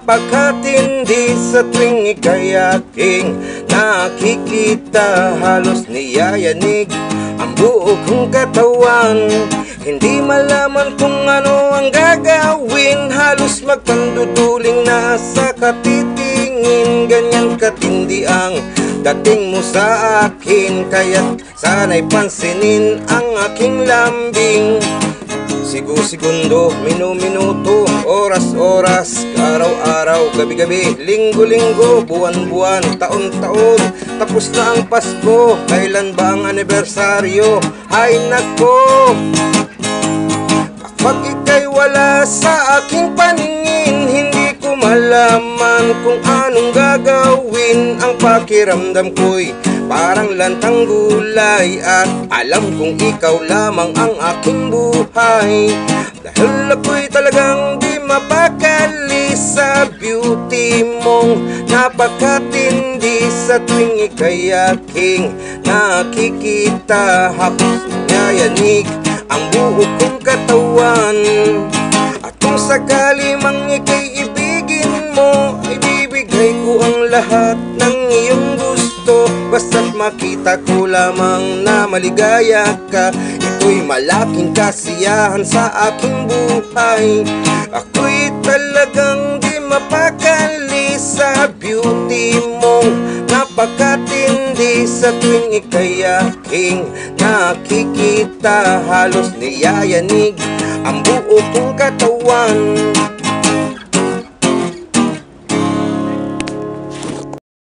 napakatindi sa tuwing ika'y aking nakikita. Halos niyayanig ang buo kong katawan, hindi malaman kung ano ang gagawin. Halos magpanduduling na sa katitingin, ganyan katindi ang dating mo sa akin. Kaya't sana'y pansinin ang aking lambing. Segundo, minuto, oras, araw-araw, gabi-gabi, linggo-linggo, buwan-buwan, taon-taon. Tapos na ang Pasko, kailan ba ang anibersaryo? Ay nako, pag ika'y wala sa aking paningin, hindi ko malaman kung anong gagawin. Ang pakiramdam ko'y parang lantang gulay, at alam kong ikaw lamang ang aking buhay. Dahil ako'y talagang di mapakali sa beauty mong napakatindi. Sa tuwing ika'y aking nakikita, hapos nayayanig ang buo kong katawan. At kung sakali mang ika'y ibigin mo, ibibigay ko ang lahat ng iyong gusto. Basta't makita ko lamang na maligaya ka, ito'y malaking kasiyahan sa aking buhay. Ako'y talagang di mapakali sa beauty mong napakatindi. Sa tuwing ika'y aking nakikita, halos niyayanig ang buo kong katawan.